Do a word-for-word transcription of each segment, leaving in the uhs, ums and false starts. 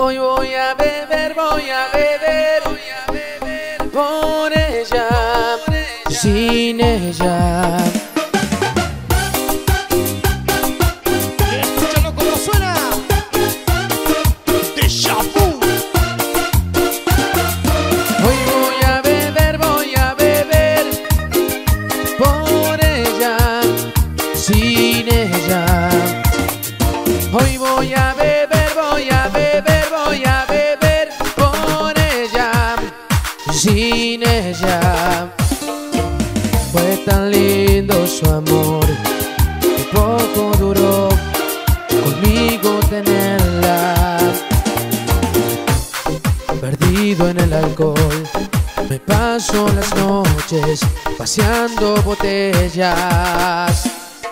Hoy voy a beber, voy a beber, voy a beber por ella, sin ella. Escúchalo como suena. Déjà vu. Hoy voy a beber, voy a beber por ella, sin ella. Hoy voy a beber, voy a beber, voy a beber por ella, sin ella. Fue tan lindo su amor, que poco duró conmigo tenerla. Perdido en el alcohol, me paso las noches paseando botellas.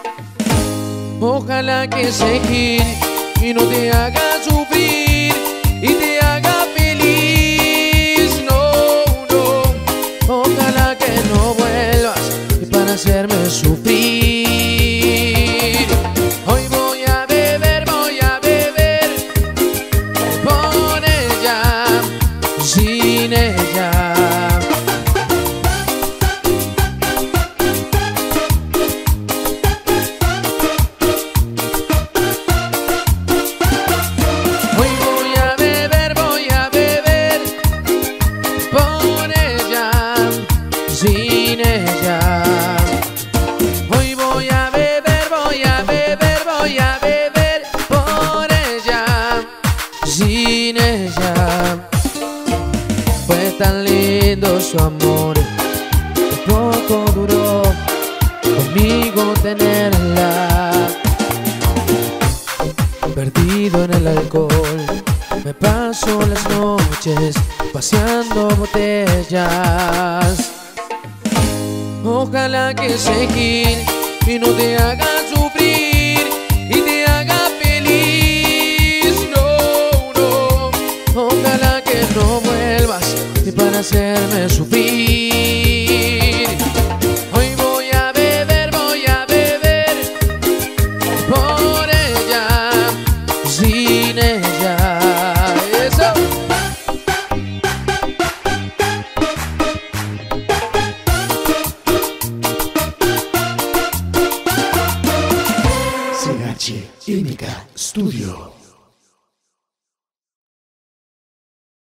Ojalá que se gire y no te haga sufrir y te haga feliz. No, no. Ojalá que no vuelvas para hacerme sufrir. Hoy voy a beber, voy a beber por ella, sin ella. Sin ella. Hoy voy a beber, voy a beber, voy a beber por ella, sin ella. Fue tan lindo su amor, que poco duró conmigo tenerla. Perdido en el alcohol, me paso las noches paseando botellas. Ojalá que se gire y no te haga sufrir y te haga feliz. No, no. Ojalá que no vuelvas para hacerme sufrir.